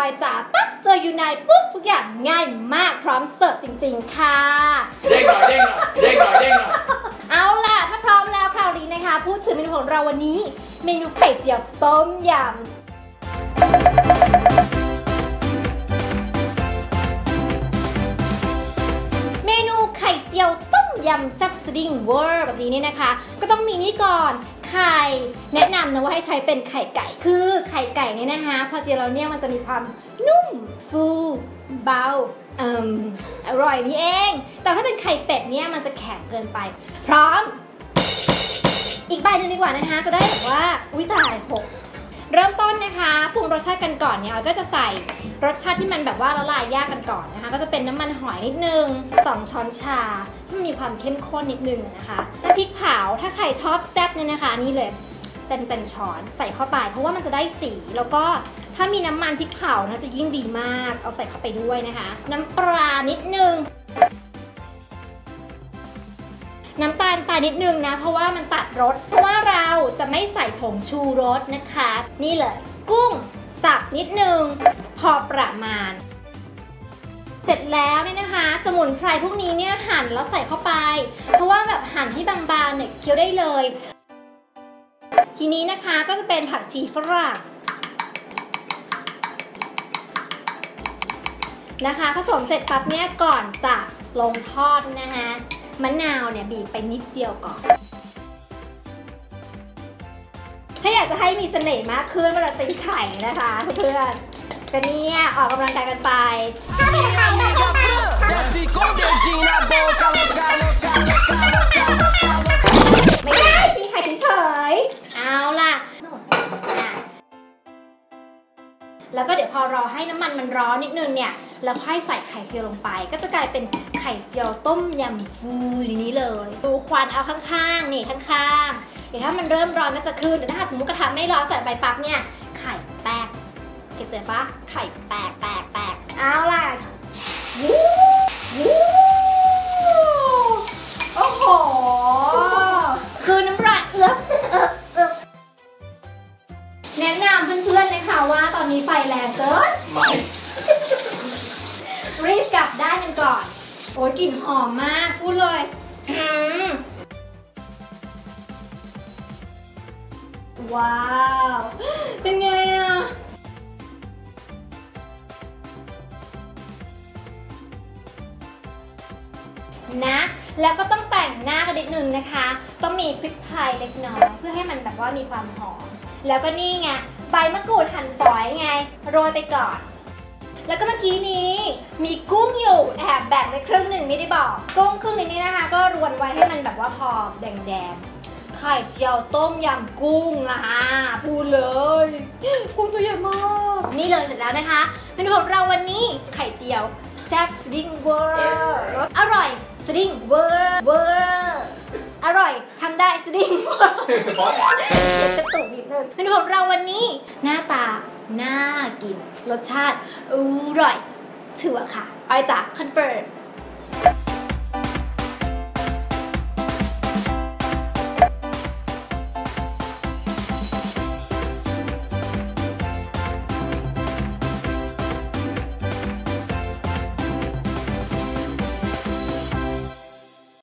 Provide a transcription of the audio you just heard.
อยจ๋าปั๊บเจอยูไนปุ๊บทุกอย่างง่ายมากพร้อมเสิร์ฟจริงๆค่ะเด้งหน่อยเด้งหน่อยเด้งหน่อยเด้งหน่อยเอาล่ะถ้าพร้อมแล้วคราวนี้นะคะพูดถึงเมนูของเราวันนี้เมนูไข่เจียวต้มยำเมนูไข่เจียวต้มยำแซ่บสดิ้งเวอร์แบบนี้เนี่ยนะคะก็ต้องมีนี่ก่อนไข่แนะนำนะว่าให้ใช้เป็นไข่ไก่คือไข่ไก่เนี่ยนะคะพอเจียวแล้วเนี่ยมันจะมีความนุ่มฟูเบาอร่อยนี่เองแต่ถ้าเป็นไข่เป็ดเนี่ยมันจะแข็งเกินไปพร้อมอีกใบหนึ่งดีกว่านะคะจะได้แบบว่าอุ้ยตายหกเริ่มต้นนะคะปรุงรสชาติกันก่อนเนี่ยเราก็จะใส่รสชาติที่มันแบบว่าละลายยากกันก่อนนะคะก็จะเป็นน้ำมันหอยนิดนึง2 ช้อนชาให้มันมีความเข้มข้นนิดนึงนะคะแล้วพริกเผาถ้าใครชอบแซ่บเนี่ยนะคะนี่เลยเต็มช้อนใส่เข้าไปเพราะว่ามันจะได้สีแล้วก็ถ้ามีน้ำมันพริกเผานะจะยิ่งดีมากเอาใส่เข้าไปด้วยนะคะน้ำปลานิดนึงน้ำตาลทรายนิดนึงนะเพราะว่ามันตัดรสเพราะว่าเราจะไม่ใส่ผงชูรสนะคะนี่เลยกุ้งสับนิดนึงพอประมาณเสร็จแล้วเนี่ยนะคะสมุนไพรพวกนี้เนี่ยหั่นแล้วใส่เข้าไปเพราะว่าแบบหั่นให้บางๆเนี่ยเคี้ยวได้เลยทีนี้นะคะก็จะเป็นผักชีฝรั่งนะคะผสมเสร็จปั๊บเนี่ยก่อนจะลงทอดนะคะมะนาวเนี่ยบีบไปนิดเดียวก่อนถ้าอยากจะให้มีเสน่ห์มากขึ้นเวลาตีไข่นะคะเพื่อนๆก็เนี่ยออกกำลังกายกันไปไม่ได้ตีไข่เฉยๆเอาล่ะแล้วก็เดี๋ยวพอรอให้น้ำมันร้อนนิดนึงเนี่ยแล้วค่อยใส่ไข่เจียวลงไปก็จะกลายเป็นไข่เจียวต้มยำฟูในนี้เลยดูควันเอาข้างๆนี่ข้างๆเดี๋ยวถ้ามันเริ่มร้อนก็จะขึ้นแต่ถ้าสมมติกระทะไม่ร้อนใส่ไปปั๊บเนี่ยไข่แตกเก็ตเจอปะไข่แตกเอาล่ะโอ้โหคือน้ำลายเอื้อแนะนำเพื่อนๆเลยค่ะว่าตอนนี้ไฟแรงเกินรีบกลับด้านกันก่อนโอ้ยกลิ่นหอมมากพูดเลยว้าวเป็นไงอะนะแล้วก็ต้องแต่งหน้ากันนิดนึงนะคะต้องมีพริกไทยเล็กน้อยเพื่อให้มันแบบว่ามีความหอมแล้วก็นี่ไงใบมะกรูดหั่นฝอยไงโรยไปก่อนแล้วก็เมื่อกี้นี้มีกุ้งอยู่แอบแบ่งไปครึ่งหนึ่งไม่ได้บอกกุ้งครึ่งนี้นะคะก็รวนไว้ให้มันแบบว่าพอแดงๆไข่เจียวต้มยำกุ้งพูดเลยกุ้งตัวใหญ่มากนี่เลยเสร็จแล้วนะคะเมนูของเราวันนี้ไข่เจียวแซ่บสดิ้งเวอร์รสอร่อยสดิ้งเวอร์อร่อยทำได้สดิ้งเวอร์จะตุ่มนิดนึงเมนูของเราวันนี้หน้าตาน่ากินรสชาติอร่อยถือค่ะอ้อยจ๋าคอนเฟิร์ม